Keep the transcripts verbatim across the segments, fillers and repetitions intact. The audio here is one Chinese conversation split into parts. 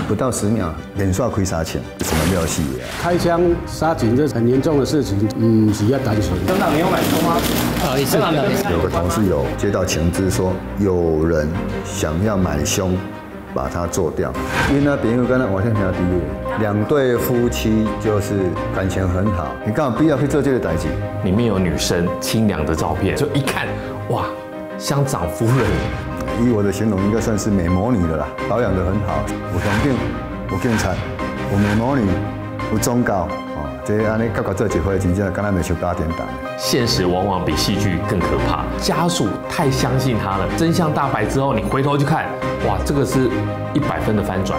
不到十秒，脸刷开三枪，什么料戏的？ 开枪杀警这很严重的事情，嗯，是要单纯。 村长，你有买凶吗？ 不好意思， 有个同事有接到情资说有人想要买凶，把他做掉。因为那朋友跟他晚上聊天，两对夫妻就是感情很好，你干嘛必要去做这个代志？ 里面有女生清凉的照片，就一看，哇，乡长夫人。 以我的形容，应该算是美魔女了啦，保养得很好，有环境，有建材，有美魔女，有宗教，哦，这安尼搞搞这几回，真正跟咱没修八点档。 现实往往比戏剧更可怕，家属太相信他了，真相大白之后，你回头去看，哇，这个是一百分的翻转。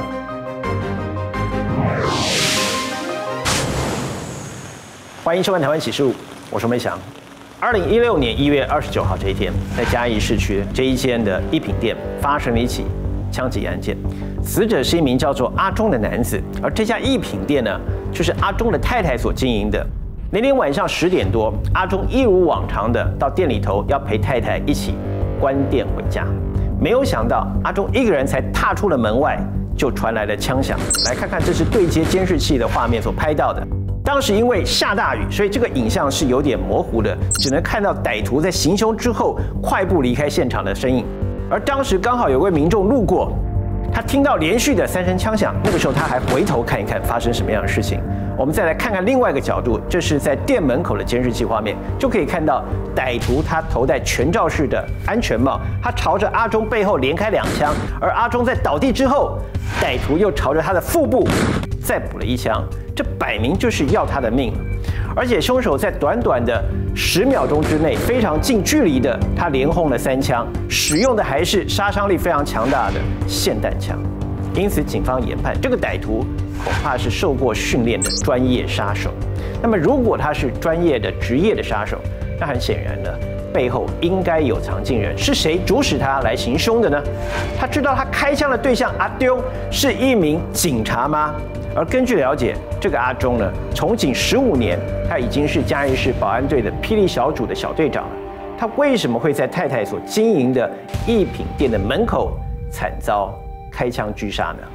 欢迎收看《台湾启示录》，我是梅翔。二零一六年一月二十九号这一天，在嘉义市区这一间的一品店发生了一起枪击案件，死者是一名叫做阿忠的男子，而这家一品店呢，就是阿忠的太太所经营的。那天晚上十点多，阿忠一如往常的到店里头要陪太太一起关店回家，没有想到阿忠一个人才踏出了门外，就传来了枪响。来看看，这是对接监视器的画面所拍到的。当时因为下大雨，所以这个影像是有点模糊的，只能看到歹徒在行凶之后快步离开现场的身影。而当时刚好有位民众路过，他听到连续的三声枪响，那个时候他还回头看一看发生什么样的事情。我们再来看看另外一个角度，这是在店门口的监视器画面，就可以看到歹徒他头戴全罩式的安全帽，他朝着阿忠背后连开两枪，而阿忠在倒地之后，歹徒又朝着他的腹部再补了一枪，这摆明就是要他的命。而且凶手在短短的十秒钟之内，非常近距离的，他连轰了三枪，使用的还是杀伤力非常强大的霰弹枪。因此，警方研判这个歹徒恐怕是受过训练的专业杀手。那么，如果他是专业的职业的杀手，那很显然呢，背后应该有藏镜人。是谁主使他来行凶的呢？他知道他开枪的对象阿丢是一名警察吗？而根据了解，这个阿忠呢，从警十五年，他已经是嘉义市保安队的霹雳小组的小队长了。他为什么会在太太所经营的一品店的门口惨遭开枪狙杀呢？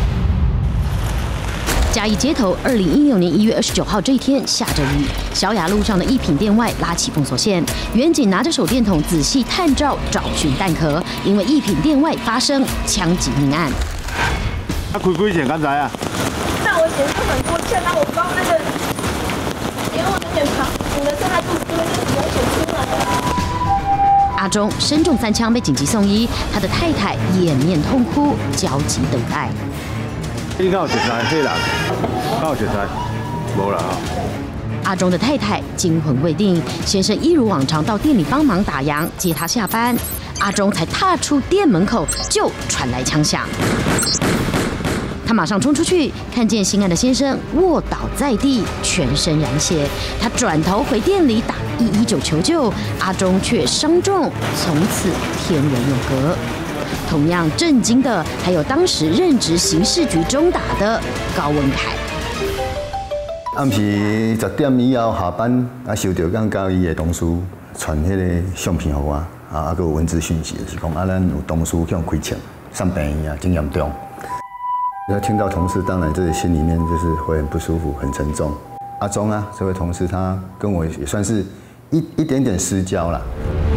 嘉义街头，二零一六年一月二十九号这一天下着雨，小雅路上的一品店外拉起封锁线，员警拿着手电筒仔细探照，找寻弹壳，因为一品店外发生枪击命案。 他开几钱？刚才啊？ 那我捡就很多钱啊！我刚那个，因为我有点胖，你的是他肚子那个流血出来了。 阿忠身中三枪，被紧急送医，他的太太掩面痛哭，焦急等待。 你敢有熟悉黑人？敢有熟悉？无啦哈。 阿忠的太太惊魂未定，先生一如往常到店里帮忙打烊，接他下班。阿忠才踏出店门口，就传来枪响。他马上冲出去，看见心爱的先生卧倒在地，全身染血。他转头回店里打一一九求救，阿忠却伤重，从此天人永隔。同样震惊的还有当时任职刑事局中打的高文凯。 暗时十点以后下班，啊收到讲交伊的同事传迄个相片给我，啊啊个有文字讯息，是讲啊咱有同事去开枪，上病院啊，真严重。那听到同事，当然这心里面就是会很不舒服，很沉重。阿忠啊，这位同事他跟我也算是一一点点私交啦。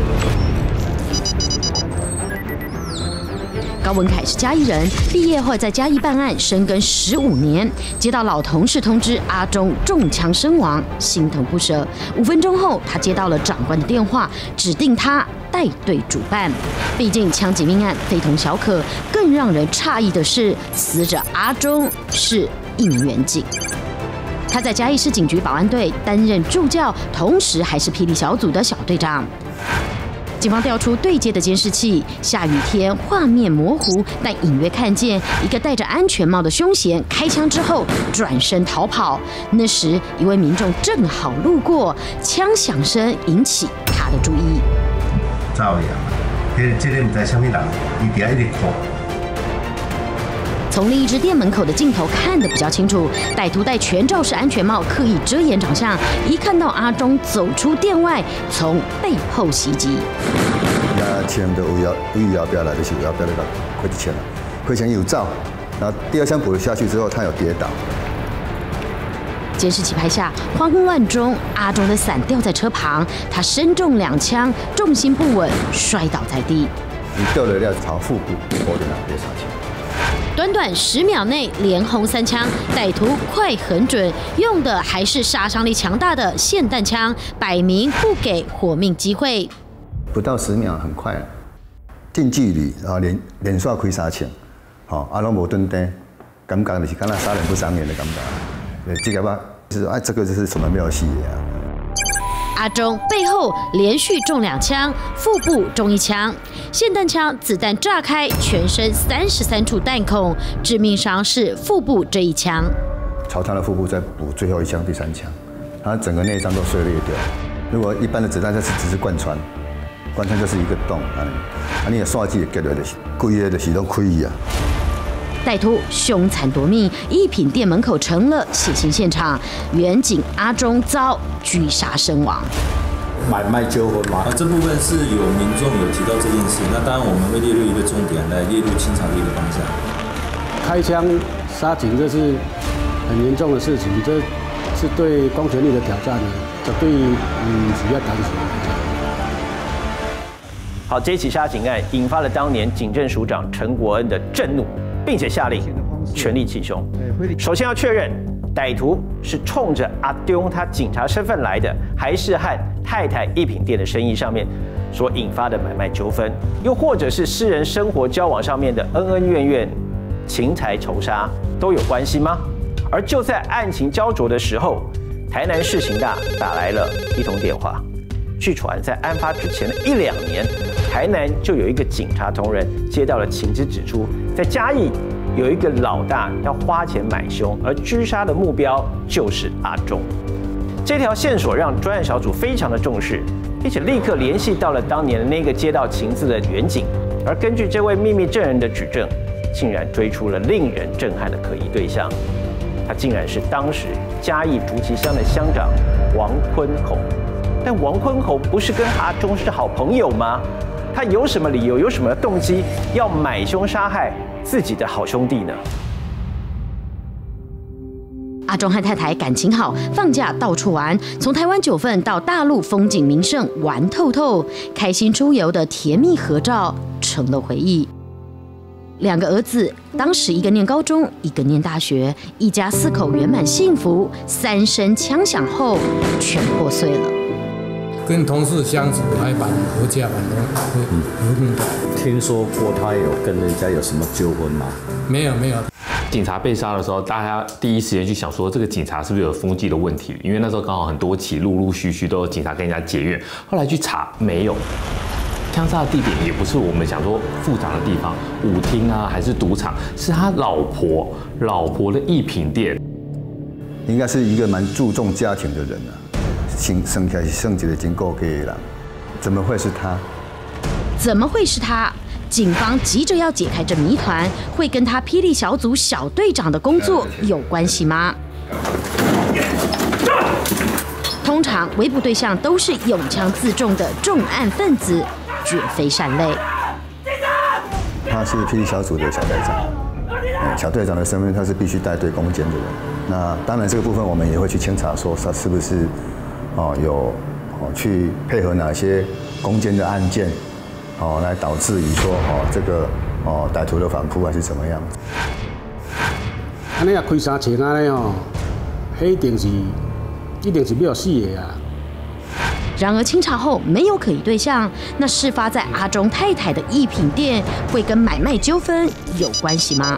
高文凯是嘉义人，毕业后在嘉义办案，深耕十五年。接到老同事通知阿忠中枪身亡，心疼不舍。五分钟后，他接到了长官的电话，指定他带队主办。毕竟枪击命案非同小可，更让人诧异的是，死者阿忠是一名员警。他在嘉义市警局保安队担任助教，同时还是霹雳小组的小队长。警方调出对接的监视器，下雨天画面模糊，但隐约看见一个戴着安全帽的凶嫌开枪之后转身逃跑。那时一位民众正好路过，枪响声引起他的注意。 走呀，迄这个唔知什么人，伊伫遐一直哭。 从另一只店门口的镜头看得比较清楚，歹徒戴全罩式安全帽，刻意遮掩长相。一看到阿忠走出店外，从背后袭击。 那枪就为后为后边来，就是为后边来个开一枪啦，开枪又走， 然后第二枪补了下去之后，他有跌倒。 监视器拍下慌慌乱中，阿忠的伞掉在车旁，他身中两枪，重心不稳，摔倒在地。 你掉了要朝腹部，我的两边杀气。 短短十秒内连轰三枪，歹徒快狠准，用的还是杀伤力强大的霰弹枪，摆明不给活命机会。 不到十秒，很快了，近距离啊，连连续开三枪，好，阿拢无蹲低，感觉就是敢若杀人不赏眼的感觉。这个吧，就是哎，这个就是什么妙戏啊？ 阿忠背后连续中两枪，腹部中一枪，霰弹枪子弹炸开全身三十三处弹孔，致命伤是腹部这一枪。 朝他的腹部再补最后一枪，第三枪，他整个内脏都碎裂掉。如果一般的子弹就是只是贯穿，贯穿就是一个洞，啊，啊，你的刷子也结落就是，规个就是拢开去啊。 歹徒凶残夺命，一品店门口成了血腥现场，员警阿忠遭狙杀身亡。 买卖纠纷吗？啊，这部分是有民众有提到这件事，那当然我们会列入一个重点来列入清查的一个方向。 开枪杀警这是很严重的事情，这是对公权力的挑战呢，这对嗯是要担心的。 好，这起杀警案引发了当年警政署长陈国恩的震怒，并且下令全力缉凶。首先要确认歹徒是冲着阿丢他警察身份来的，还是和太太一品店的生意上面所引发的买卖纠纷，又或者是私人生活交往上面的恩恩怨怨、情财仇杀都有关系吗？而就在案情焦灼的时候，台南市刑大打来了一通电话。据传，在案发之前的一两年，台南就有一个警察同仁接到了情资，指出在嘉义有一个老大要花钱买凶，而狙杀的目标就是阿忠。这条线索让专案小组非常的重视，并且立刻联系到了当年的那个接到情资的员警。而根据这位秘密证人的指证，竟然追出了令人震撼的可疑对象，他竟然是当时嘉义竹崎乡的乡长王坤宏。但王坤宏不是跟阿忠是好朋友吗？他有什么理由、有什么动机要买凶杀害自己的好兄弟呢？ 阿忠和太太感情好，放假到处玩，从台湾九份到大陆风景名胜玩透透，开心出游的甜蜜合照成了回忆。两个儿子，当时一个念高中，一个念大学，一家四口圆满幸福。三声枪响后，全破碎了。 跟同事相处还蛮合家蛮和和睦的。 听说过他有跟人家有什么纠纷吗？ 没有没有。 警察被杀的时候，大家第一时间去想说，这个警察是不是有风纪的问题？因为那时候刚好很多起，陆陆续续都有警察跟人家结怨。后来去查，没有。枪杀的地点也不是我们想说复杂的地方，舞厅啊，还是赌场，是他老婆老婆的一品店。 应该是一个蛮注重家庭的人啊。生生起来是生一个真顾家的人，怎么会是他？ 怎么会是他？警方急着要解开这谜团，会跟他霹雳小组小队长的工作有关系吗？通常围捕对象都是拥枪自重的重案分子，绝非善类。 他是霹雳小组的小队长，小队长的身份他是必须带队攻坚的人。那当然这个部分我们也会去清查，说他是不是。哦，有哦去配合哪些攻坚的案件，哦来导致于说哦这个哦歹徒的反扑还是怎么样？ 安尼啊开三枪安尼哦，迄一定是一定是要死的啊！ 然而清查后没有可疑对象，那事发在阿忠太太的一品店，会跟买卖纠纷有关系吗？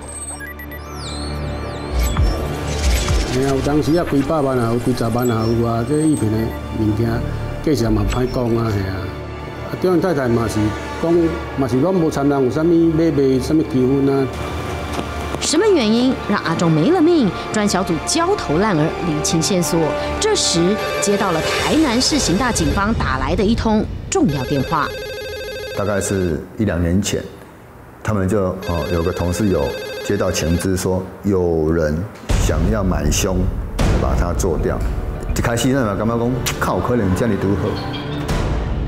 哎呀，有当时啊，几百万也有，几十万也有啊。这一片的物件，价钱嘛歹讲啊，系啊。啊，张太太嘛是讲，嘛是讲无参人有啥物买卖啥物纠纷啊。 什么原因让阿忠没了命？专小组焦头烂额理清线索。这时接到了台南市刑大警方打来的一通重要电话。 大概是一两年前，他们就哦有个同事有接到情资说有人。想要买凶，把它做掉。一开始咱嘛感觉讲，靠可能这样如何？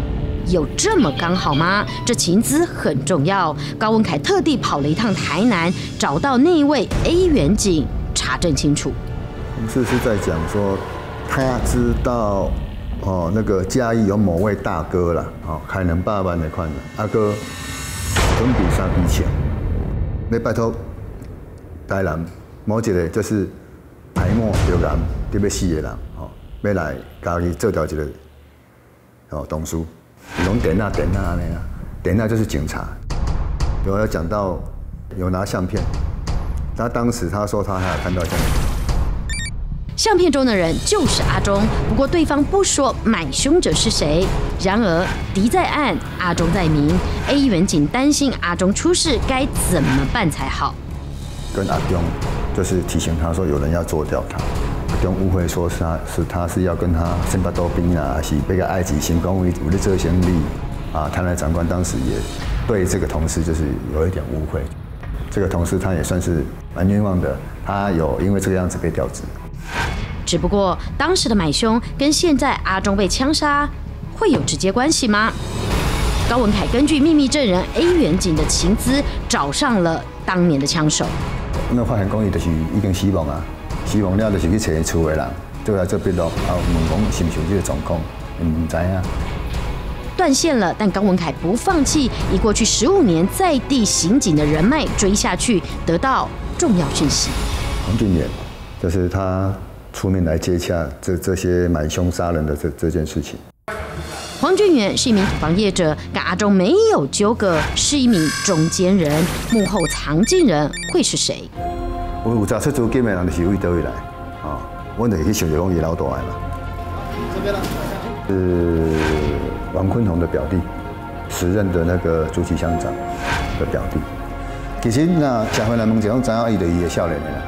有这么刚好吗？这情资很重要。高文凯特地跑了一趟台南，找到那一位 A 员警查证清楚。 同事是在讲说，他知道哦，那个嘉义有某位大哥啦，哦，开两百万的款，阿哥准备三笔钱，要拜托台南某一个就是台末着人特别死的人，哦，要来家己做掉一个哦东西，用电啊电啊那样，电啊就是警察。有要讲到有拿相片，他当时他说他还有看到相片。 相片中的人就是阿中，不过对方不说买凶者是谁。然而敌在暗，阿中在明。A 员警担心阿中出事，该怎么办才好？ 跟阿中就是提醒他说有人要做掉他。阿中误会说是他是他是要跟他先把刀兵啊，是被个埃及新公为为了这先例啊。台南长官当时也对这个同事就是有一点误会，这个同事他也算是蛮冤枉的，他有因为这个样子被调职。 只不过当时的买凶跟现在阿中被枪杀会有直接关系吗？高文凯根据秘密证人 A 员警的情资，找上了当年的枪手。 那发现讲伊就是已经死亡啊，死亡了就是去找厝的人，就来这笔录，啊问讲是毋是有这个状况，唔知啊。 断线了，但高文凯不放弃，以过去十五年在地刑警的人脉追下去，得到重要讯息。 黄俊远就是他出面来接洽这这些买凶杀人的这这件事情。 黄俊元是一名土房业者，跟阿中没有纠葛，是一名中间人。幕后藏镜人会是谁？ 有有查出租金的人就是为倒位来，啊，我就去想着讲伊老大的嘛。这边了。是王坤宏的表弟，时任的那个竹崎乡长的表弟。其实那吃回来问者，拢知影伊就伊的少年的啦。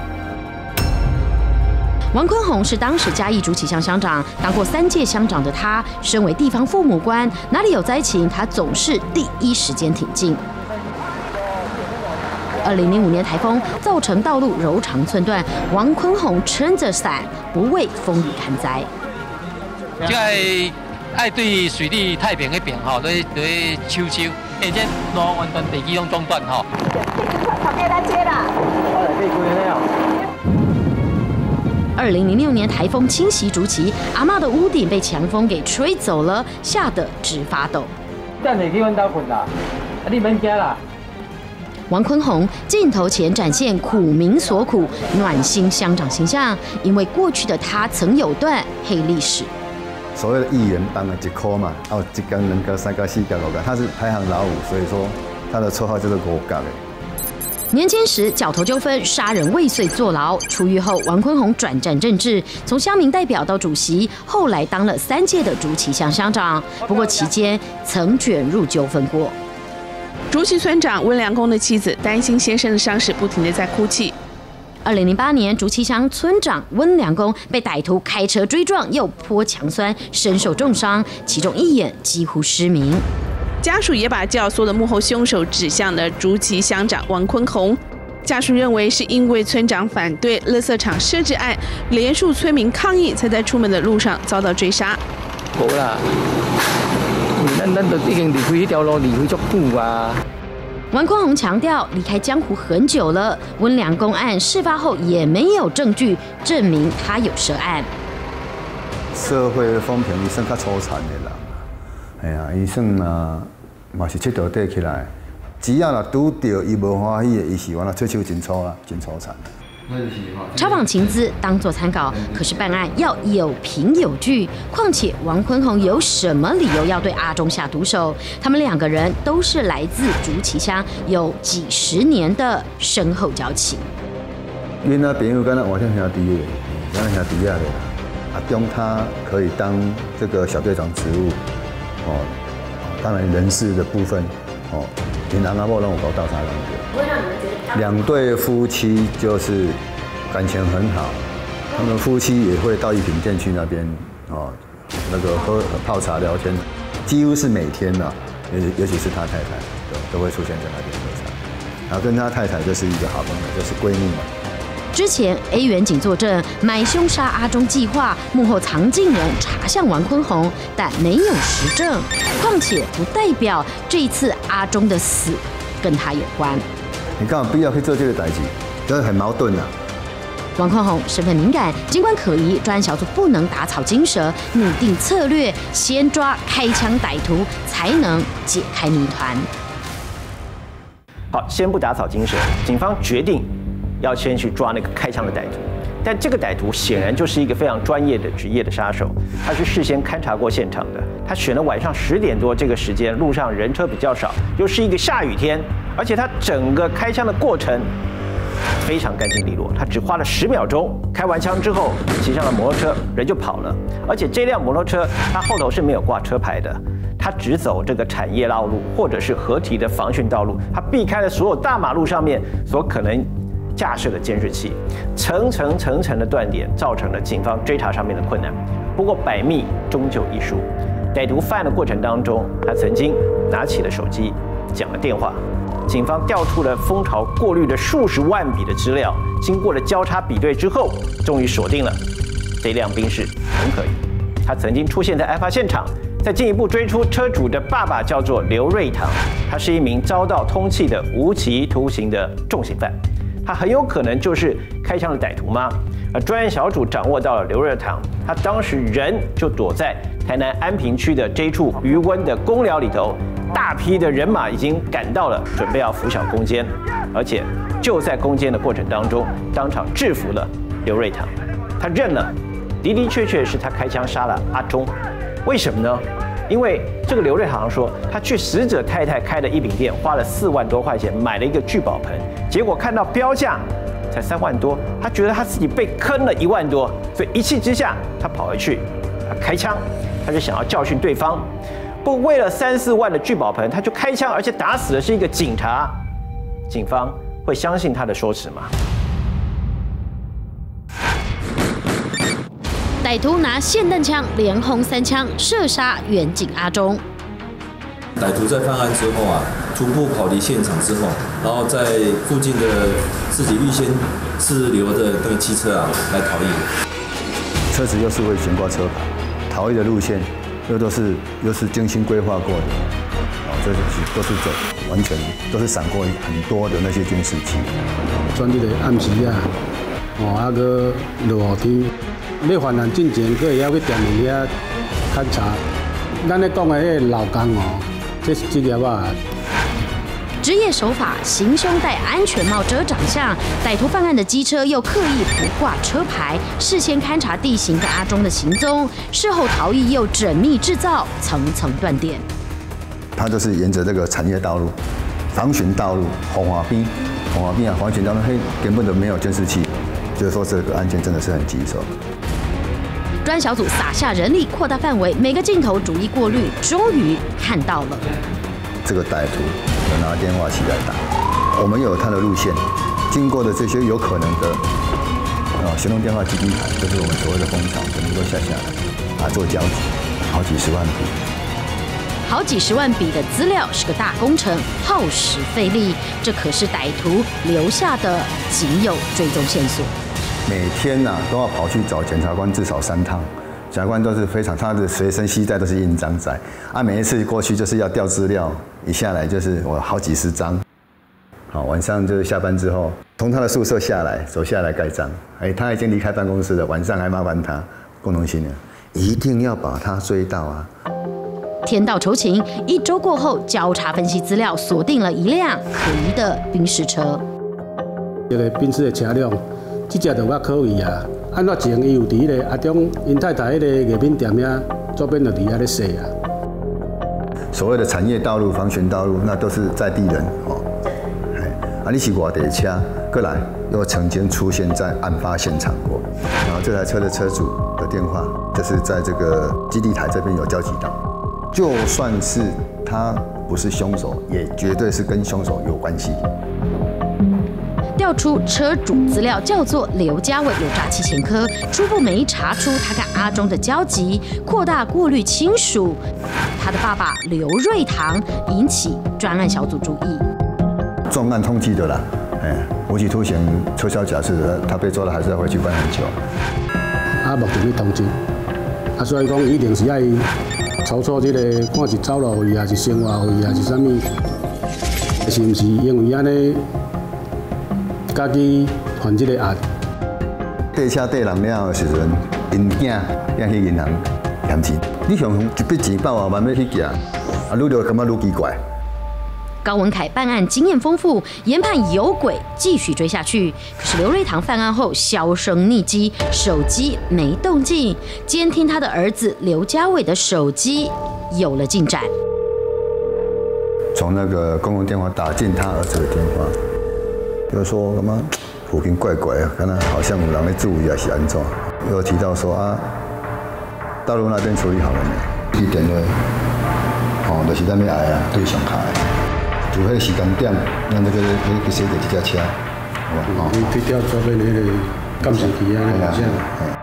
王坤宏是当时嘉义竹崎乡乡长，当过三届乡长的他，身为地方父母官，哪里有灾情，他总是第一时间挺进。二零零五年台风造成道路柔肠寸断，王坤宏撑着伞，不畏风雨看灾。 这个爱对水利太平那边吼，在在抽抽，而且路完全地基拢中断吼。 头家来接啦。 二零零六年台风侵袭竹崎，阿嬷的屋顶被强风给吹走了，吓得直发抖。 等下去阮家困啦，啊你免惊啦。 王坤宏镜头前展现苦民所苦、暖心乡长形象，因为过去的他曾有段黑历史。 所谓的议员帮了一块嘛，哦，一根、两根、三根、四根、五根，他是排行老五，所以说他的绰号叫做五角的。 年轻时角头纠纷，杀人未遂坐牢。出狱后，王坤宏转战政治，从乡民代表到主席，后来当了三届的竹崎乡乡长。不过期间曾卷入纠纷过。 竹崎村长温良恭的妻子担心先生的伤势，不停地在哭泣。 二零零八年，竹崎乡村长温良恭被歹徒开车追撞，又泼强酸，身受重伤，其中一眼几乎失明。 家属也把教唆的幕后凶手指向了竹崎乡长王坤宏。家属认为是因为村长反对垃圾场设置案，连数村民抗议，才在出门的路上遭到追杀。 无啦，咱咱都已经离开那条路，离开足久啊。 王坤宏强调，离开江湖很久了。温良恭案事发后也没有证据证明他有涉案。 社会风评伊算较粗残的啦。哎呀，伊算嘛嘛是七条底起来，只要若拄到伊无欢喜的，伊是完了出手真粗啦，真粗残。 查访情资当作参考，可是办案要有凭有据。况且王坤宏有什么理由要对阿中下毒手？他们两个人都是来自竹崎乡，有几十年的深厚交情。 因那朋友跟他完全兄弟的，跟他兄弟啊的。阿中他可以当这个小队长职务。哦，当然人事的部分，哦，银行阿某让我搞调查两个，两对夫妻就是感情很好，他们夫妻也会到一品店去那边，哦，那个喝泡茶聊天，几乎是每天呐、啊，尤尤其是他太太，都都会出现在那边喝茶，然后跟他太太就是一个好朋友，就是闺蜜嘛。 之前 A 远警作证买凶杀阿中计划幕后藏镜人查向王坤宏，但没有实证。况且不代表这一次阿中的死跟他有关。 你干嘛必要去做这个代志？这很矛盾啊。 王坤宏身份敏感，尽管可疑，专案小组不能打草惊蛇，拟定策略，先抓开枪歹徒，才能解开谜团。 好，先不打草惊蛇，警方决定要先去抓那个开枪的歹徒。但这个歹徒显然就是一个非常专业的职业的杀手，他是事先勘察过现场的。他选了晚上十点多这个时间，路上人车比较少，又是一个下雨天，而且他整个开枪的过程非常干净利落，他只花了十秒钟，开完枪之后骑上了摩托车，人就跑了。而且这辆摩托车它后头是没有挂车牌的，他只走这个产业道路或者是合体的防汛道路，他避开了所有大马路上面所可能架设的监视器，层层层层的断点，造成了警方追查上面的困难。不过百密终究一疏，歹徒犯的过程当中，他曾经拿起了手机，讲了电话。警方调出了蜂巢过滤了数十万笔的资料，经过了交叉比对之后，终于锁定了这辆宾士很可疑。他曾经出现在案发现场，再进一步追出车主的爸爸，叫做刘瑞堂，他是一名遭到通缉的无期徒刑的重刑犯。他很有可能就是开枪的歹徒吗？而专案小组掌握到了刘瑞堂，他当时人就躲在台南安平区的这一处余温的公寮里头，大批的人马已经赶到了，准备要拂晓攻坚，而且就在攻坚的过程当中，当场制服了刘瑞堂，他认了，的的确确是他开枪杀了阿中。为什么呢？因为这个刘瑞堂说，他去死者太太开的一饼店，花了四万多块钱买了一个聚宝盆，结果看到标价才三万多，他觉得他自己被坑了一万多，所以一气之下，他跑回去，他开枪，他就想要教训对方。不过为了三四万的聚宝盆，他就开枪，而且打死的是一个警察，警方会相信他的说辞吗？ 歹徒拿霰弹枪连轰三枪射杀远警阿中。 歹徒在犯案之后啊，徒步跑离现场之后，然后在附近的自己预先滞留的那个汽车啊来逃逸。 车子又是会悬挂车牌，逃逸的路线又都是又是精心规划过的，哦，这是都是走完全都是闪过很多的那些监视器。 选这个暗时啊，哦，啊个落雨天。要犯案进前，可以还去店面遐勘察。咱咧讲的迄个老工哦，这是职业啊。 职业手法，行凶戴安全帽遮长相，歹徒犯案的机车又刻意不挂车牌，事先勘察地形跟阿中的行踪，事后逃逸又缜密制造层层断点。 他就是沿着这个产业道路、防汛道路、红华边、红华边啊，防汛道路，嘿，根本都没有监视器，就是说这个案件真的是很棘手。 专小组撒下人力，扩大范围，每个镜头逐一过滤，终于看到了这个歹徒有拿电话起来打，我们有他的路线，经过的这些有可能的啊行动电话基地台，就是我们所谓的工厂，全部都下下来，啊做交集，好几十万笔， 好几十万笔的资料是个大工程，耗时费力，这可是歹徒留下的仅有追踪线索。 每天呐、啊、都要跑去找检察官至少三趟，检察官都是非常，他的随身携带都是印章在，啊每一次过去就是要调资料，一下来就是我好几十张，好晚上就是下班之后从他的宿舍下来，走下来盖章，哎他已经离开办公室了，晚上还麻烦他共同心呢，一定要把他追到啊。 天道酬勤，一周过后，交叉分析资料，锁定了一辆可疑的宾士车。 这个宾士的车辆。这只就较可疑啊！按怎前伊有伫咧阿中因太太迄个艺品店遐左边就伫遐咧洗啊。 所谓的产业道路、防汛道路，那都是在地人哦。啊，你是外地车，过来又曾经出现在案发现场过。然后这台车的车主的电话，就是在这个基地台这边有交集到。就算是他不是凶手，也绝对是跟凶手有关系。 调出车主资料，叫做刘家伟，有诈欺前科，初步没查出他跟阿中的交集，扩大过滤亲属，他的爸爸刘瑞堂引起专案小组注意。 重案通缉的啦，哎， 无期徒刑撤销假释的，他被抓了还是要回去关很久。 啊，目前去通缉，啊，所以讲一定是爱筹措这个，看是走路费，还是生活费，还是啥物，是毋是因为安尼，家己犯这个案？ 缀车缀人了的时阵，因囝要去银行欠钱，你向一笔钱百万万要去寄，啊，愈就感觉愈奇怪。 高文凯办案经验丰富，研判有鬼，继续追下去。可是刘瑞堂犯案后销声匿迹，手机没动静。监听他的儿子刘家伟的手机有了进展， 从那个公共电话打进他儿子的电话，就说什么附近怪怪啊，看他好像有人在注意还是安怎？又提到说啊，大陆那边处理好了没？一点的，哦，就是咱要爱啊，对上卡的。就迄个时间点，咱这个去去洗着一架车，好吧？哦， 去调左边那个监视器啊，那个。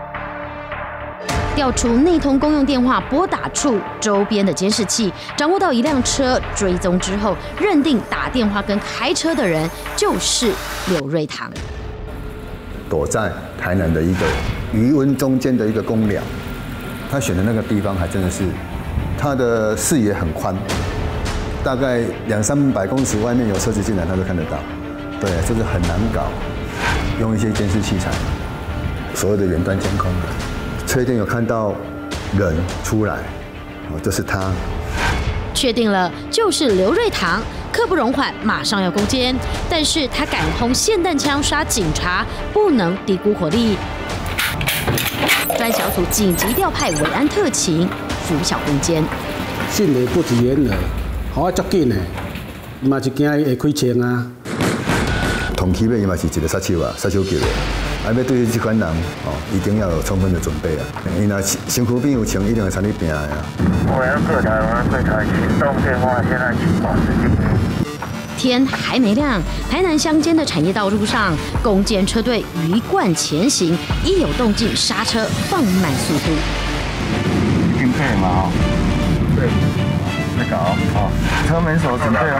调出内通公用电话拨打处周边的监视器，掌握到一辆车，追踪之后，认定打电话跟开车的人就是刘瑞堂。 躲在台南的一个余温中间的一个公寮，他选的那个地方还真的是，他的视野很宽。大概两三百公尺外面有车子进来，他都看得到。对，这个很难搞，用一些监视器材，所谓的远端监控的，确定有看到人出来，哦，就是他。 确定了，就是刘瑞堂，刻不容缓，马上要攻坚。但是他敢轰霰弹枪杀警察，不能低估火力。专小组紧急调派维安特勤，拂晓攻坚。 迅雷不及掩耳。好啊，足紧的，伊嘛是惊伊会开枪啊。 同期尾伊嘛是一个杀手啊，杀手级的，啊要对这款人哦，一定要有充分的准备啊。伊若身躯边有枪，一定会参你拼的啊。 我要各台湾柜台行动电话，现在请保持静音。 天还没亮，台南乡间的产业道路上，攻坚车队鱼贯前行，一有动静刹车，放慢速度。 经配嘛哈？对。在搞好，车门手准备了。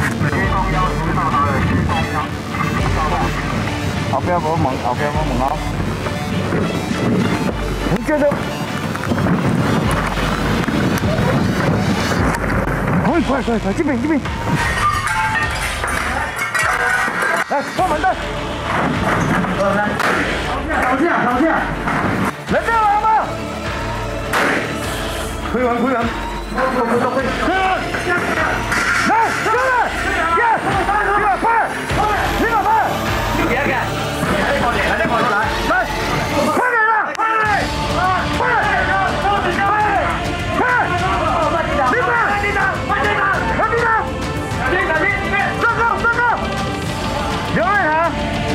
后边无门，后边无门哦。你接着。快快快快，这边这边。来，关门灯。关门。倒下倒下。人在哪吗？开完开完。来，兄弟，耶！你把拍，你把拍，你别干，还得靠点，还得靠出来，来，快点了，快点，快点，快点，快点，立正，立正，快点打，快点打，小心，小心，站住，站住，刘瑞堂，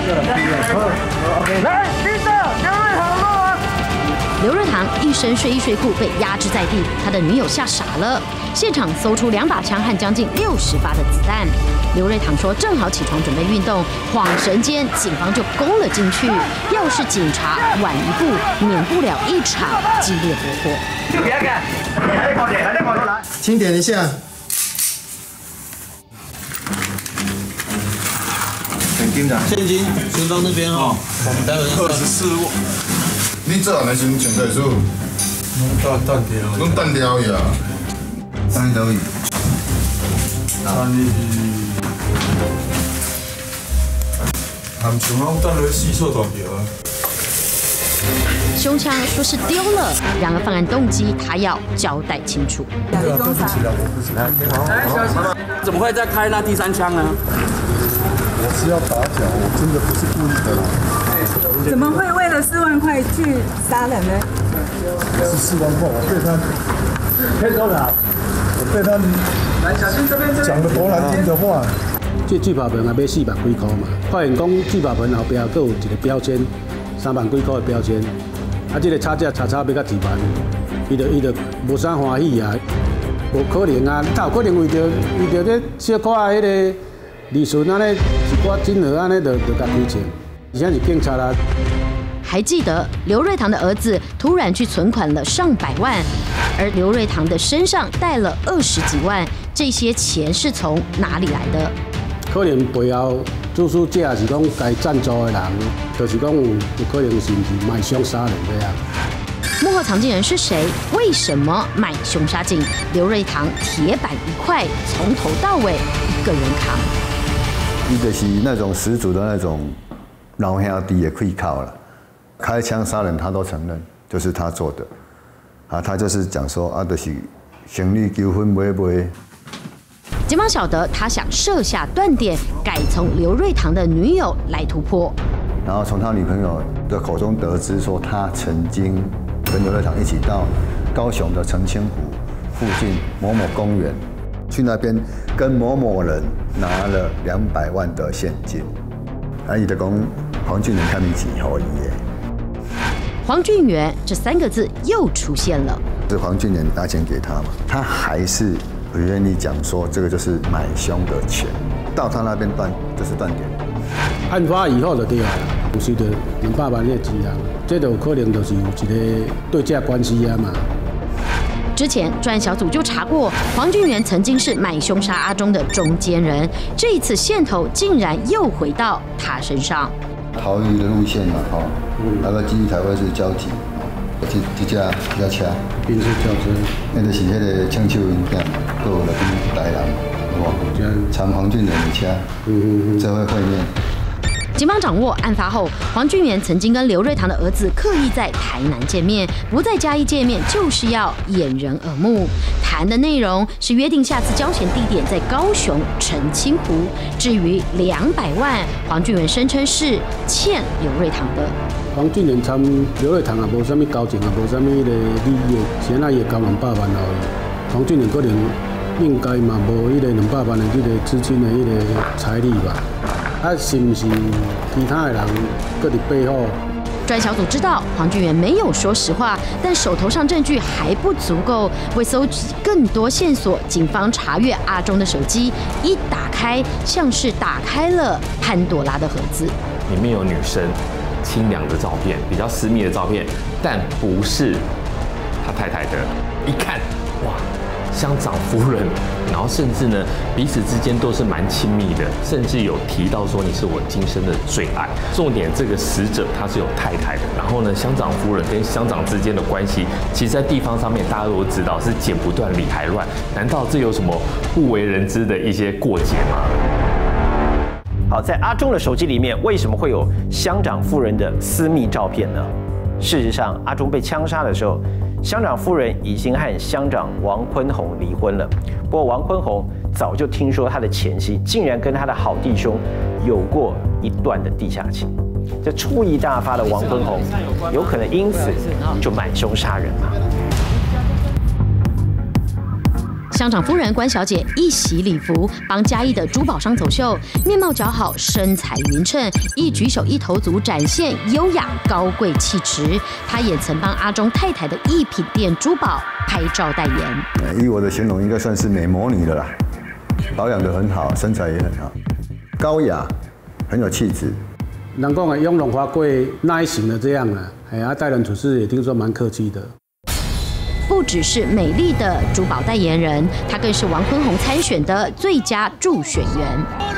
来，立正，刘瑞堂落啊。 刘瑞堂一身睡衣睡裤被压制在地，他的女友吓傻了。现场搜出两把枪和将近六十发的子弹。刘瑞堂说，正好起床准备运动，恍神间警方就攻了进去。要是警察晚一步，免不了一场激烈搏斗。 就别干，还得靠点，还得靠出来。 轻点一下。 现金的， 现金先到那边哦，我们待会二十四万。 你做人的时阵上几数？ 拢单单条， 拢单条去啊。单条去。 单去。含像拢等落四错大条啊。 胸枪说是丢了，然而犯案动机他要交代清楚。 对啊，对不起啦，我不是。来，小心！ 怎么会再开那第三枪呢？ 我是要打脚，我真的不是故意的啦。 怎么会为了四万块去杀人呢？ 是四万块，我被他骗多少？我被他讲了多难听的话。 这聚宝盆也要四万几块嘛？发现讲聚宝盆后边还有一个标签，三万几块的标签，啊，这个差价差差要到一万，伊就伊就无啥欢喜啊，无可能啊，他有可能为着为着这小可迄个利润安尼一寡金额安尼，就就甲亏钱，而且是警察啦。 还记得刘瑞堂的儿子突然去存款了上百万，而刘瑞堂的身上带了二十几万，这些钱是从哪里来的？ 可能背后主使者是讲该赞助的人，就是讲有有可能是不是买凶杀人这样。 幕后藏镜人是谁？为什么买凶杀警？刘瑞堂铁板一块，从头到尾一个人扛。 伊就是那种十足的那种老兄弟的愧靠了，开枪杀人他都承认，就是他做的。啊，他就是讲说啊，就是情侣纠纷买买。 警方晓得他想设下断点，改从刘瑞堂的女友来突破。 然后从他女朋友的口中得知说，他曾经跟刘瑞堂一起到高雄的澄清湖附近某某公园，去那边跟某某人拿了两百万的现金。啊，伊就讲黄俊仁看你钱可以耶。 黄俊元这三个字又出现了。 是黄俊仁拿钱给他嘛？他还是不愿意讲说这个就是买凶的钱，到他那边断就是断点。 案发以后就对啊，有收到两百万的钱啊，这就有可能就是有一个对价关系啊嘛。 之前专案小组就查过，黄俊元曾经是买凶杀阿中的中间人，这一次线头竟然又回到他身上。 逃逸的路线嘛，吼，那个基地台湾是交集，这这架这架车， 宾士轿车， 那就是迄个抢手因囝，还有那边台人，有无？藏黄俊仁的车，嗯嗯，这会会面。 警方掌握案发后，黄俊元曾经跟刘瑞堂的儿子刻意在台南见面，不在嘉义见面，就是要掩人耳目。谈的内容是约定下次交钱地点在高雄澄清湖。至于两百万，黄俊元声称是欠刘瑞堂的。 黄俊元参刘瑞堂也无啥物交情，也无啥物迄个利益，现在伊交两百万而已。黄俊元可能应该嘛无迄个两百万的这个资金的迄个财力吧。啊，是不是其他的人搁伫背后？ 专小组知道黄俊元没有说实话，但手头上证据还不足够。为搜集更多线索，警方查阅阿中的手机，一打开，像是打开了潘多拉的盒子。 里面有女生清凉的照片，比较私密的照片，但不是他太太的。一看，哇！乡长夫人，然后甚至呢，彼此之间都是蛮亲密的，甚至有提到说你是我今生的最爱。重点，这个死者他是有太太的，然后呢，乡长夫人跟乡长之间的关系，其实在地方上面大家都知道是剪不断理还乱，难道这有什么不为人知的一些过节吗？ 好，在阿中的手机里面，为什么会有乡长夫人的私密照片呢？事实上，阿中被枪杀的时候，乡长夫人已经和乡长王坤宏离婚了。不过王坤宏早就听说他的前妻竟然跟他的好弟兄有过一段的地下情，这醋意大发的王坤宏，有可能因此就买凶杀人吗？ 乡长夫人关小姐一袭礼服，帮嘉义的珠宝商走秀，面貌姣好，身材匀称，一举手一投足展现优雅高贵气质。她也曾帮阿中太太的艺品店珠宝拍照代言。 以我的形容，应该算是美魔女了啦，保养得很好，身材也很好，高雅，很有气质。 人讲的雍容华贵那一型的这样啊，哎呀，待人处事也听说蛮客气的。 不只是美丽的珠宝代言人，她更是王坤宏参选的最佳助选员。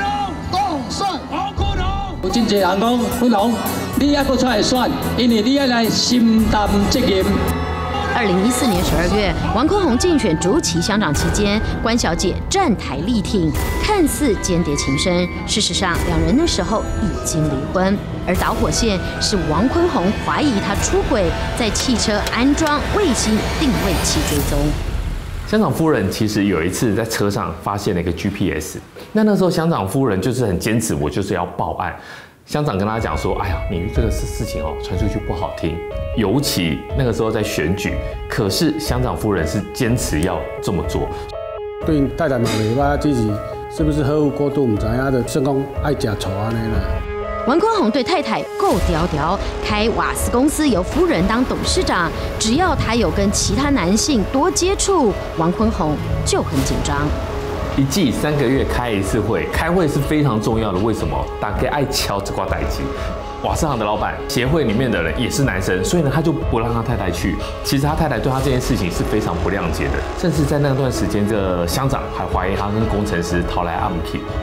有真侪人讲，坤宏，你还阁出来选，因为你要来承担责任。 二零一四年十二月，王坤宏竞选竹崎乡长期间，关小姐站台力挺，看似间谍情深，事实上两人那时候已经离婚。而导火线是王坤宏怀疑他出轨，在汽车安装卫星定位器追踪。 乡长夫人其实有一次在车上发现了一个 G P S， 那那时候乡长夫人就是很坚持，我就是要报案。乡长跟他讲说：“哎呀，你这个事事情哦，传出去不好听，尤其那个时候在选举。可是乡长夫人是坚持要这么做。 对太太嘛袂歹，只是是不是呵护过度，唔知影就算讲爱食醋安尼啦。” 王坤宏对太太够屌屌，开瓦斯公司由夫人当董事长，只要他有跟其他男性多接触，王坤宏就很紧张。 一季三个月开一次会，开会是非常重要的。为什么？大家爱敲这挂代机。瓦斯行的老板，协会里面的人也是男生，所以呢，他就不让他太太去。其实他太太对他这件事情是非常不谅解的，甚至在那段时间，这乡长还怀疑他跟工程师讨来暗器。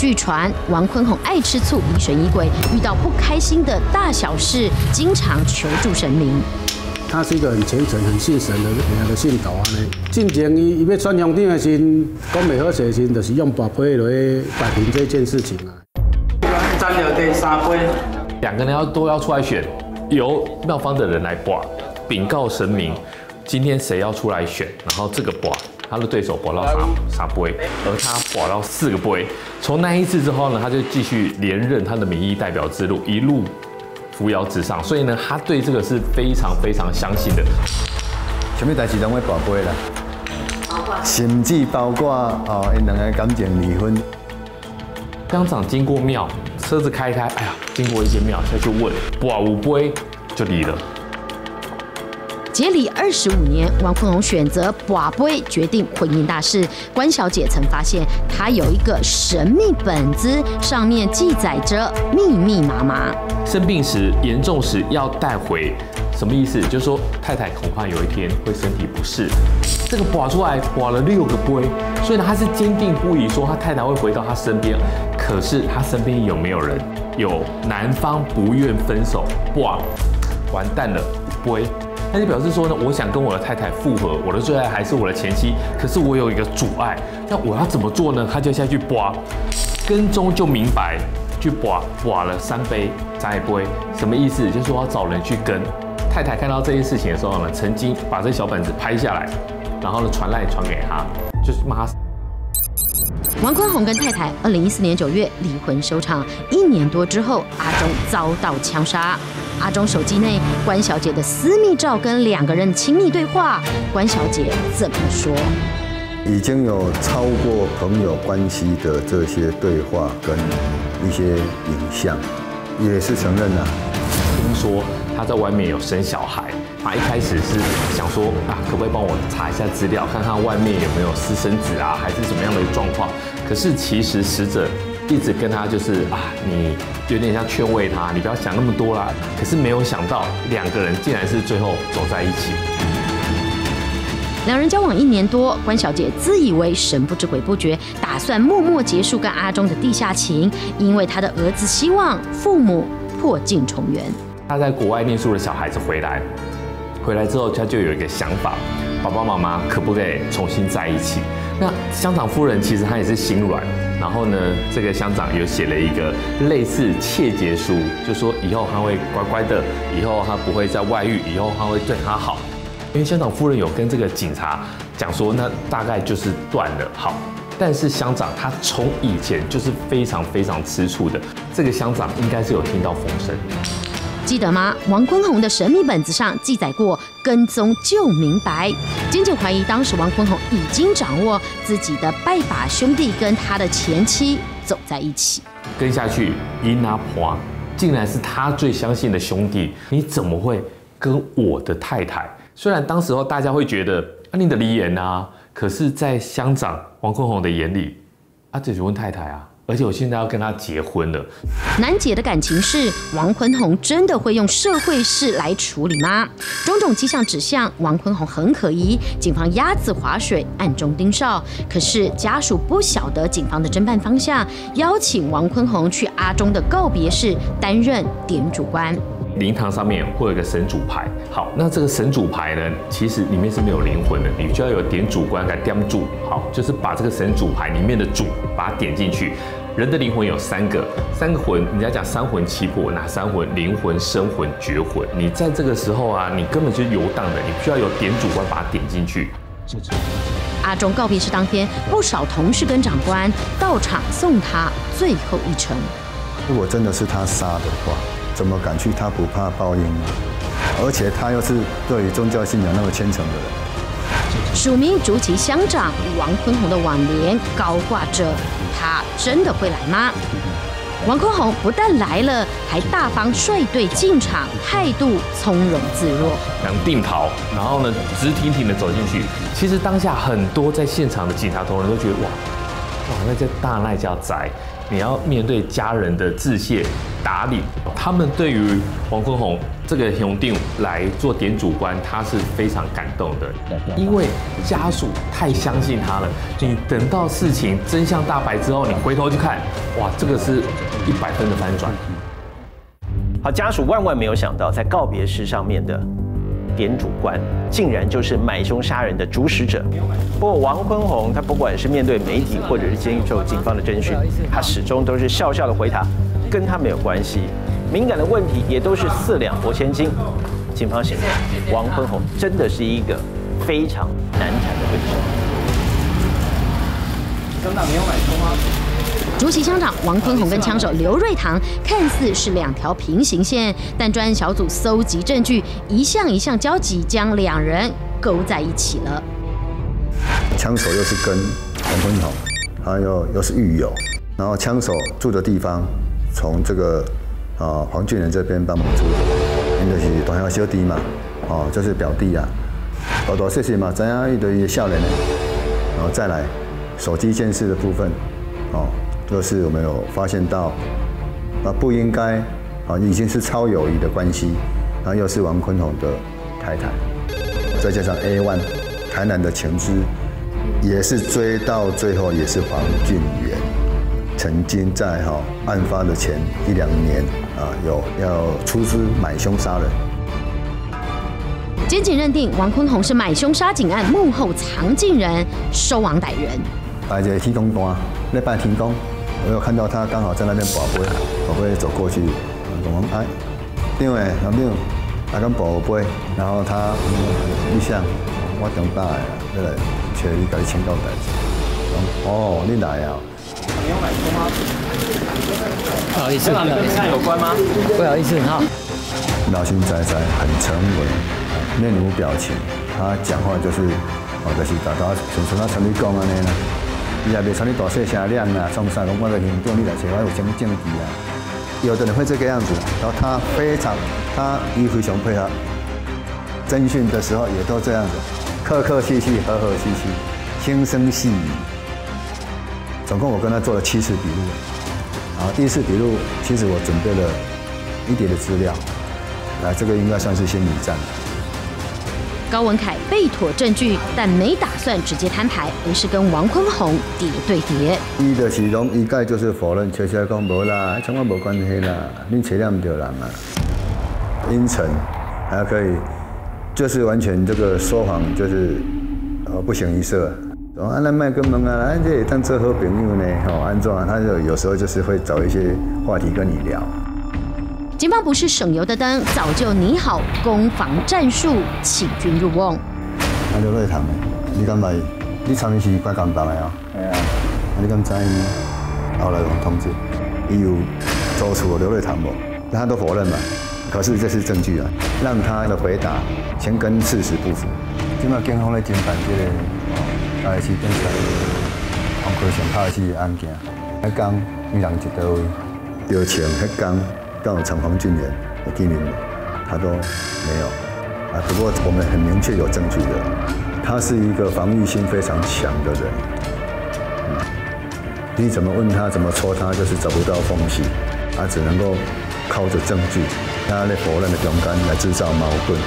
据传王坤宏爱吃醋，疑神疑鬼，遇到不开心的大小事，经常求助神明。 他是一个很虔诚、很信神的那个信徒啊呢。进前伊伊要选乡长的时，讲袂好势时，就是用跋杯来摆平这件事情啊。 占了第三杯， 两个人要都要出来选，由庙方的人来拔，禀告神明，今天谁要出来选，然后这个拔。他的对手拔到三三杯，而他拔到四个杯。从那一次之后呢，他就继续连任他的民意代表之路，一路扶摇直上。所以呢，他对这个是非常非常相信的。 什么代志拢会拔杯啦？甚至包括哦，因两个感情离婚。 乡长经过庙，车子开开，哎呀，经过一间庙下去问，拔五杯就离了。 结礼二十五年，王坤宏选择拔杯决定婚姻大事。关小姐曾发现他有一个神秘本子，上面记载着密密麻麻。 生病时、严重时要带回，什么意思？就是说太太恐怕有一天会身体不适。这个拔出来，拔了六个杯，所以呢，他是坚定不移说他太太会回到他身边。可是他身边有没有人？有男方不愿分手，拔，完蛋了，五杯。那就表示说呢，我想跟我的太太复合，我的最爱还是我的前妻，可是我有一个阻碍，那我要怎么做呢？他就下去拔，跟踪就明白，去拔，拔了三杯，三杯，什么意思？就是说要找人去跟。太太看到这件事情的时候呢，曾经把这小本子拍下来，然后呢传赖传给他，就是骂他。 王坤宏跟太太二零一四年九月离婚收场，一年多之后，阿中遭到枪杀。阿中手机内关小姐的私密照跟两个人亲密对话，关小姐怎么说？ 已经有超过朋友关系的这些对话跟一些影像，也是承认了。 听说他在外面有生小孩，他一开始是想说啊，可不可以帮我查一下资料，看看外面有没有私生子啊，还是什么样的状况？可是其实死者一直跟他就是啊，你有点像劝慰他，你不要想那么多啦。可是没有想到，两个人竟然是最后走在一起。 两人交往一年多，关小姐自以为神不知鬼不觉，打算默默结束跟阿中的地下情，因为她的儿子希望父母破镜重圆。 他在国外念书的小孩子回来，回来之后他就有一个想法，爸爸妈妈可不可以重新在一起？那乡长夫人其实她也是心软，然后呢，这个乡长有写了一个类似切结书，就说以后他会乖乖的，以后他不会再外遇，以后他会对他好。因为乡长夫人有跟这个警察讲说，那大概就是断了。好，但是乡长他从以前就是非常非常吃醋的，这个乡长应该是有听到风声。 记得吗？王坤宏的神秘本子上记载过跟踪就明白。检警怀疑当时王坤宏已经掌握自己的拜把兄弟跟他的前妻走在一起， 跟下去因阿婆竟然是他最相信的兄弟，你怎么会跟我的太太？虽然当时候大家会觉得啊你的离言啊，可是，在乡长王坤宏的眼里，啊这是问太太啊。而且我现在要跟他结婚了。 难解的感情是，王坤宏真的会用社会事来处理吗？种种迹象指向王坤宏很可疑，警方鸭子划水，暗中盯梢。可是家属不晓得警方的侦办方向，邀请王坤宏去阿中的告别式担任点主官。 灵堂上面会有一个神主牌，好，那这个神主牌呢，其实里面是没有灵魂的，你就要有点主官给点住，好，就是把这个神主牌里面的主把它点进去。人的灵魂有三个，三个魂，人家讲三魂七魄，哪三魂？灵魂、生魂、觉魂。你在这个时候啊，你根本就是游荡的，你需要有点主官把它点进去。 阿中告别式当天，不少同事跟长官到场送他最后一程。 如果真的是他杀的话，怎么敢去他不怕报应呢？而且他又是对于宗教信仰那么虔诚的人。 署名竹崎乡长与王坤宏的挽联高挂着，他真的会来吗？王坤宏不但来了，还大方率队进场，态度从容自若。 两定逃，然后呢，直挺挺的走进去。其实当下很多在现场的警察同仁都觉得哇， 哇，那这大那家宅，你要面对家人的致谢打理，他们对于王坤宏这个兄弟来做典主官，他是非常感动的，因为家属太相信他了。你等到事情真相大白之后，你回头去看，哇，这个是一百分的翻转。 好，家属万万没有想到，在告别式上面的典主官，竟然就是买凶杀人的主使者。不过王坤宏他不管是面对媒体，或者是接受警方的侦讯，他始终都是笑笑的回答，跟他没有关系。敏感的问题也都是四两拨千斤。警方显然，王坤宏真的是一个非常难缠的对手。 乡长，你有买凶吗？ 竹崎乡长王坤宏跟枪手刘瑞堂看似是两条平行线，但专案小组搜集证据，一项一项交集，将两人勾在一起了。 枪手又是跟王坤宏，还有又是狱友，然后枪手住的地方从这个啊黄俊仁这边帮忙租的，因就是大兄小弟嘛，哦，就是表弟啊，大大细细嘛，知影伊对伊少年的，然后再来手机监视的部分，哦。就是我们有发现到，啊不应该，啊已经是超友谊的关系，然后又是王坤宏的太太，再加上 A 一 台南的情资，也是追到最后也是黄俊元，曾经在哈案发的前一两年啊有要出资买凶杀人。 检警认定王坤宏是买凶杀警案幕后藏镜人，收网逮人。 摆一个天公单，咧拜天公。我有看到他刚好在那边跋杯，跋杯走过去，讲讲哎，长诶，老长，啊敢跋杯，然后他你想，我长大诶，你来找你，甲你请教代志。哦，你来啊？ 你有买凶吗？ 不好意思， 跟你看有关吗？ 不好意思哈。 老实在在，很沉稳，面无表情，他讲话就是，哦，就是大家像像他像你讲安尼啦。伊也袂像你大细声量啊，创啥讲我的行动你来找我有什么证据啊？有的人会这个样子，然后他非常，他伊非常配合，侦讯的时候也都这样子，客客气气，和和气气，轻声细语。总共我跟他做了七次笔录，然后第一次笔录，其实我准备了一叠的资料，来这个应该算是心理战。 高文凯备妥证据，但没打算直接摊牌，而是跟王坤宏叠对叠。 伊就是拢一概就是否认，悄悄讲无啦，跟我无关系啦，你切了唔对人啊。阴沉，还可以，就是完全这个说谎，就是呃不形于色。哦，啊，咱卖跟问啊，咱这当做好朋友呢，吼，安怎？他就有时候就是会找一些话题跟你聊。 警方不是省油的灯，早就拟好攻防战术，请君入瓮。 啊，刘瑞堂，你敢买？你参与是怪干帮的啊？系啊。啊，你敢知伊后来有通知，伊有周楚刘瑞堂无？他都否认嘛。可是这是证据啊，让他的回答全跟事实不符。今麦警方咧侦办这个哦，大概是变成黄科上拍死的案件。迄天伊人一倒位，标签迄天。到陈黄俊元的地名，他都没有啊。不过我们很明确有证据的，他是一个防御心非常强的人。嗯，你怎么问他，怎么戳他，就是找不到缝隙，他只能够靠着证据，他的否认的中间来制造矛盾。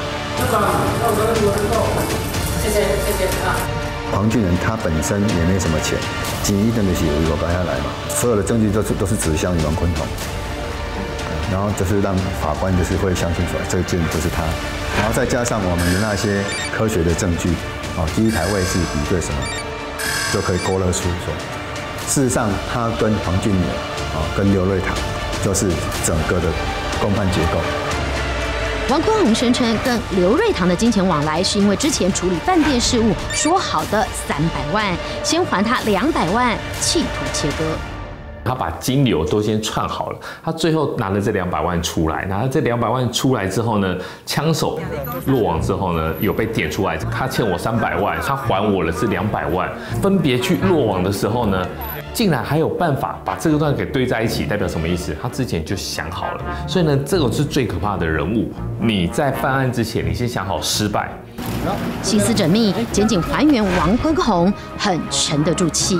谢谢谢谢啊。 黄俊仁他本身也没什么钱，钱一定就是由我搞下来嘛，所有的证据都是都是指向于王坤宏。然后就是让法官就是会相信出来，这件就是他，然后再加上我们的那些科学的证据，啊，第一台位置比对什么，就可以勾勒出说，事实上他跟黄俊元啊，跟刘瑞堂就是整个的共犯结构。 王坤宏声称跟刘瑞堂的金钱往来是因为之前处理饭店事务说好的三百万，先还他两百万，企图切割。 他把金流都先串好了，他最后拿了这两百万出来，拿了这两百万出来之后呢，枪手落网之后呢，有被点出来，他欠我三百万，他还我的是两百万，分别去落网的时候呢，竟然还有办法把这个段给堆在一起，代表什么意思？他之前就想好了，所以呢，这个是最可怕的人物。你在犯案之前，你先想好失败。 心思缜密，检警还原王坤宏很沉得住气。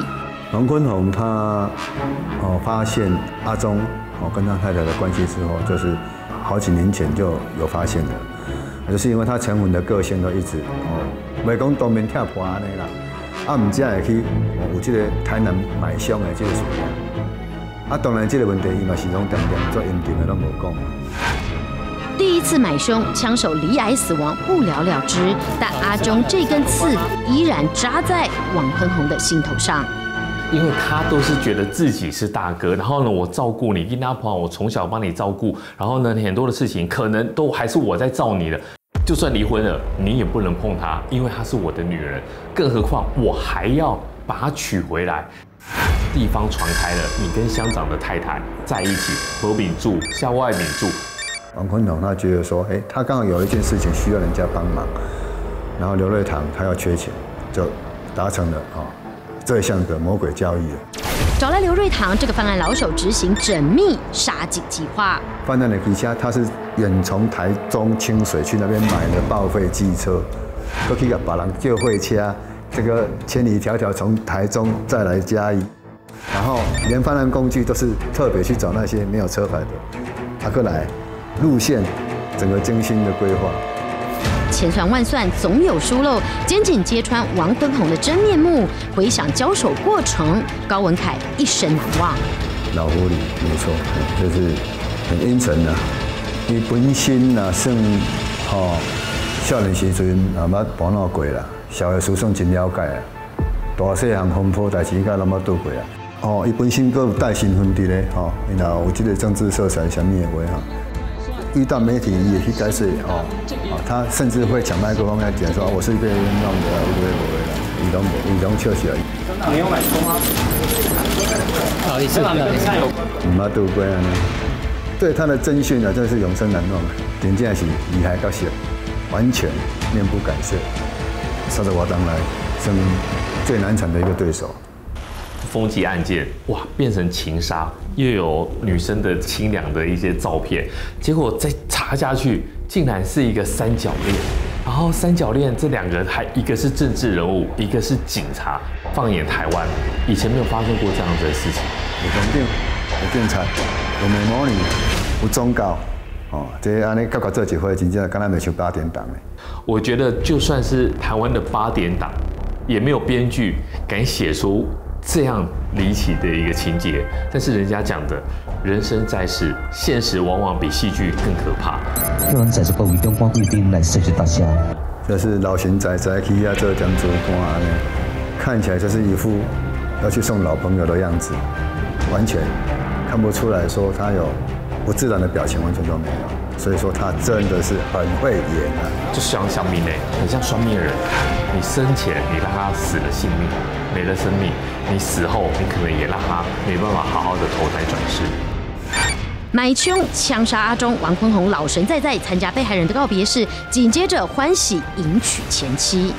王坤宏他哦发现阿忠哦跟他太太的关系之后，就是好几年前就有发现的，就是因为他沉稳的个性都一直哦，袂讲当面跳破安尼啦，啊唔只会去有这个台南买凶的这个事情，啊当然这个问题伊嘛是拢点点做严重的拢无讲。 第一次买凶，枪手罹癌死亡，不了了之。但阿忠这根刺依然扎在王坤宏的心头上。 因为他都是觉得自己是大哥，然后呢，我照顾你，跟他朋友，我从小帮你照顾，然后呢，很多的事情可能都还是我在照你的。就算离婚了，你也不能碰她，因为她是我的女人。更何况我还要把她娶回来。地方传开了，你跟乡长的太太在一起，和平住，校外民住。 王坤宏他觉得说，哎，他刚好有一件事情需要人家帮忙，然后刘瑞堂他要缺钱，就达成了啊、哦、这项的魔鬼交易了。 找来刘瑞堂这个犯案老手执行缜密杀警计划。 犯案的底下，他是远从台中清水去那边买了报废机车，过去把人叫会车，这个千里迢迢从台中再来嘉义，然后连犯案工具都是特别去找那些没有车牌的，他过来。路线整个精心的规划， 千算万算总有疏漏。监警揭穿王坤宏的真面目，回想交手过程，高文凯一生难忘。 老狐狸没错，就是很阴沉呐、啊。伊本身呐算吼少年时阵也捌烦恼过啦，社会思想真了解啊，大细项风波代志应该拢捌拄过啊。哦，伊本身佫有带身份伫咧吼，然后有这个政治色彩啥物的话哈。遇到媒体也去解释哦，哦，他甚至会抢麦克风来讲说，我是被冤枉的，我不会不会的，以龙以龙笑起来。 你有买空吗？ 好，你是哪里？ 唔捌拄过安尼，对他的侦讯啊，真的是永生难忘，真正是厉害到死，完全面不改色，杀着我当来生最难缠的一个对手。 风纪案件哇，变成情杀，又有女生的清凉的一些照片，结果再查下去，竟然是一个三角恋。然后三角恋这两个人还一个是政治人物，一个是警察。放眼台湾，以前没有发生过这样子的事情。 有肯定，有警察，有美魔女，有宗教，哦，这安尼搞搞这几回，真正敢若没像八点档嘞。 我觉得就算是台湾的八点档，也没有编剧敢写出这样离奇的一个情节，但是人家讲的，人生在世，现实往往比戏剧更可怕。 有人在这个为中官贵宾来摄取大侠， 这是老神在在去啊做点主官呢，看起来就是一副要去送老朋友的样子，完全看不出来说他有不自然的表情，完全都没有。所以说他真的是很会演啊， 就像小明呢，很像双面人。你生前你让他死了性命，没了生命，你死后你可能也让他没办法好好的投胎转世。 买凶枪杀阿忠，王坤宏老神在在参加被害人的告别式，紧接着欢喜迎娶前妻。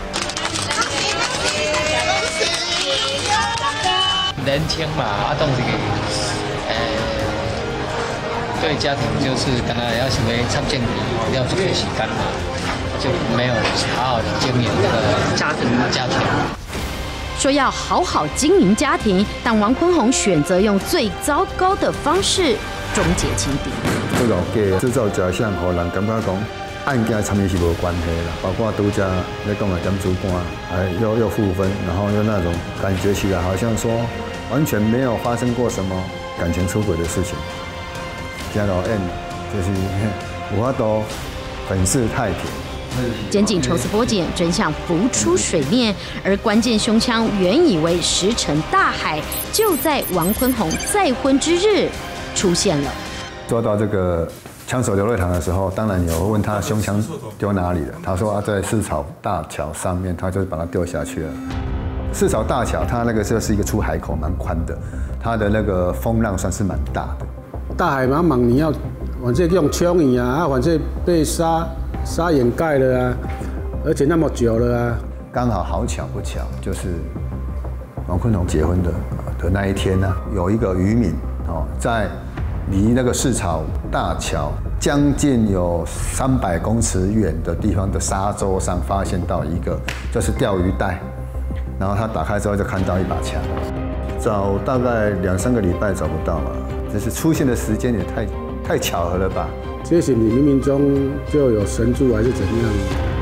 年轻嘛，阿忠这个，呃，对家庭就是刚刚要想要插进去，要去时间嘛，就没有好好的经营这个家庭家庭。 说要好好经营家庭，但王坤宏选择用最糟糕的方式终结情敌。 这种给制造假象，让人感觉讲案件参与是无关系啦，包括独家在讲的点主官，还又又负分，然后又那种感觉起来好像说完全没有发生过什么感情出轨的事情。加老 N 就是无法度粉饰太平。 检警抽丝剥茧，真相浮出水面，而关键凶枪原以为石沉大海，就在王坤宏再婚之日出现了。 抓到这个枪手刘瑞堂的时候，当然有问他胸腔丢哪里了，他说啊在四草大桥上面，他就把它丢下去了。四草大桥它那个就是一个出海口，蛮宽的，它的那个风浪算是蛮大的。 大海茫茫，你要反正用枪伊啊，啊反正被沙沙掩盖了啊，而且那么久了啊， 刚好好巧不巧，就是王坤宏结婚的的那一天呢、啊，有一个渔民哦，在离那个四草大桥将近有三百公尺远的地方的沙洲上，发现到一个就是钓鱼袋，然后他打开之后就看到一把枪， 找大概两三个礼拜找不到嘛，只是出现的时间也太太巧合了吧？ 这是你冥冥中就有神助还是怎样？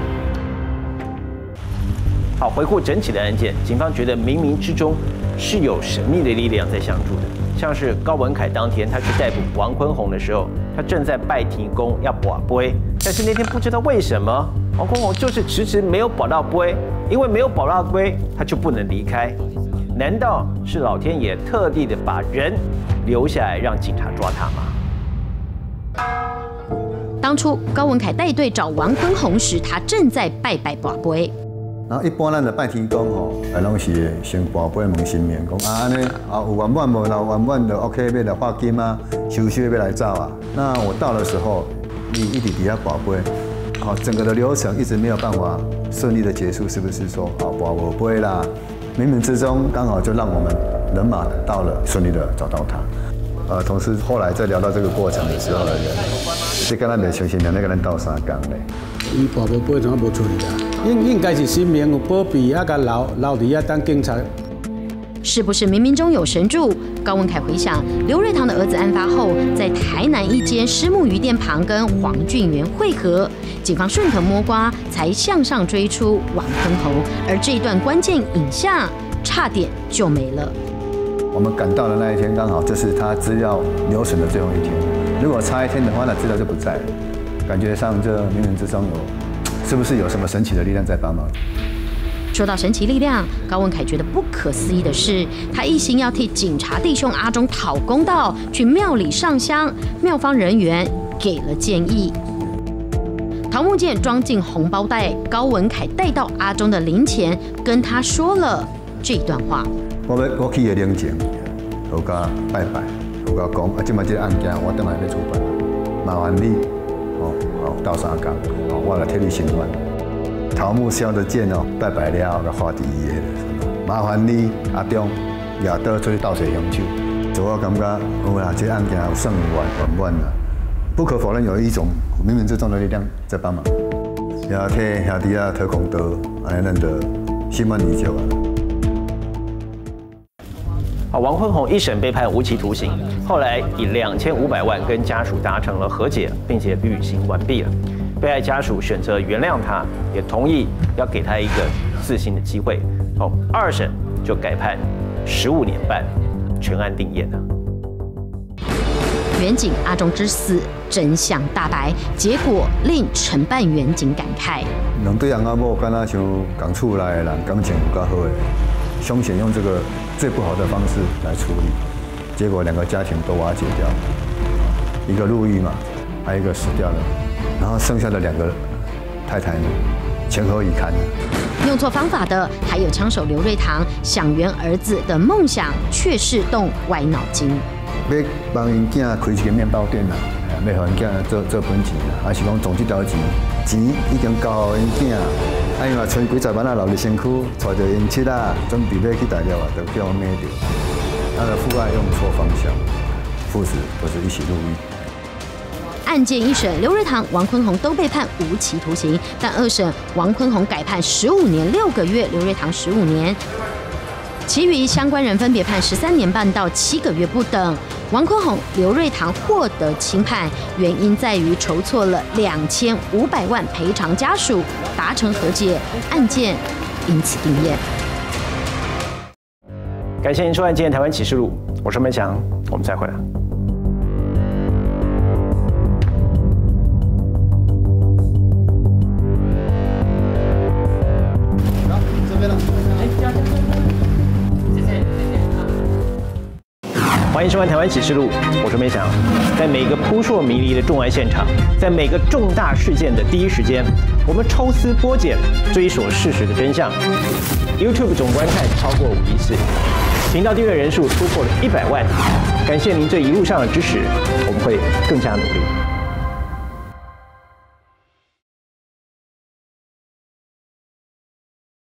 好，回顾整起的案件，警方觉得冥冥之中是有神秘的力量在相助的。像是高文凯当天他去逮捕王坤宏的时候，他正在拜天公要保杯，但是那天不知道为什么王坤宏就是迟迟没有保到杯，因为没有保到杯，他就不能离开。难道是老天爷特地的把人留下来让警察抓他吗？ 当初高文凯带队找王坤宏时，他正在拜拜保杯。 然后一般咱的拜天公吼，哎，拢是先跋杯问神明讲啊，安尼啊有圆满无？那圆满就 OK， 要来发金啊，收收要来走啊。那我到的时候，你一直底下跋杯，好，整个的流程一直没有办法顺利的结束，是不是说啊跋无杯啦？冥冥之中刚好就让我们人马到了，顺利的找到他。呃，同时后来在聊到这个过程的时候，这跟咱袂相信，那个人斗相共咧。 伊跋无杯怎啊无处理啊？应应该是神明有保庇，啊，甲留留伫遐等警察。 是不是冥冥中有神助？高文凯回想，刘瑞堂的儿子案发后，在台南一间虱目鱼店旁跟黄俊元会合，警方顺藤摸瓜，才向上追出王坤宏，而这一段关键影像差点就没了。 我们赶到的那一天，刚好就是他资料留存的最后一天。如果差一天的话，那资料就不在了。感觉上这冥冥之中有，是不是有什么神奇的力量在帮忙？ 说到神奇力量，高文凯觉得不可思议的是，他一心要替警察弟兄阿忠讨公道，去庙里上香，庙方人员给了建议。桃木剑装进红包袋，高文凯带到阿忠的灵前，跟他说了这段话： 我要我去的灵前，我甲拜拜，我甲讲，啊，即摆这个案件我等下要处办，麻烦你。哦，哦，斗相共，哦，我来替你伸冤。桃木削的剑哦，拜拜了，甲画伫伊的，麻烦你阿忠也倒出去斗水凶手。就我感觉，有啦，这案件有算完完完啦。不可否认，有一种冥冥之中的力量在帮忙。也替兄弟啊讨公道，安尼咱就心满意足啊。 好，王坤宏一审被判无期徒刑，后来以两千五百万跟家属达成了和解，并且履行完毕了。被害家属选择原谅他，也同意要给他一个自新的机会。哦，二审就改判十五年半，全案定谳了。 远警阿忠之死真相大白，结果令承办远警感慨： 两对翁仔某敢若像共厝内的人，感情有够好的。凶险用这个最不好的方式来处理，结果两个家庭都瓦解掉，一个入狱嘛，还有一个死掉了，然后剩下的两个太太呢，情何以堪呢？ 用错方法的还有枪手刘瑞堂，想圆儿子的梦想，却是动歪脑筋。 要帮因囝开一个面包店啦，要互因囝做做本钱啦，还是讲赚这条钱，钱已经交互因囝。啊，因为剩几十万啊留伫身躯，带着因妻啊，准备要去大陆啊，就叫我骂着。他的父爱用错方向，父子都是一起入狱。 案件一审，刘瑞堂、王坤宏都被判无期徒刑，但二审王坤宏改判十五年六个月，刘瑞堂十五年，其余相关人分别判十三年半到七个月不等。王坤宏、刘瑞堂获得轻判，原因在于筹措了两千五百万赔偿家属，达成和解，案件因此定谳。 感谢您收看今天台湾启示录，我是文祥，我们再会了。欢迎收看《台湾启示录》，我是梅翔。在每个扑朔迷离的重案现场，在每个重大事件的第一时间，我们抽丝剥茧，追索事实的真相。YouTube 总观看超过五亿次，频道订阅人数突破了一百万。感谢您这一路上的支持，我们会更加努力。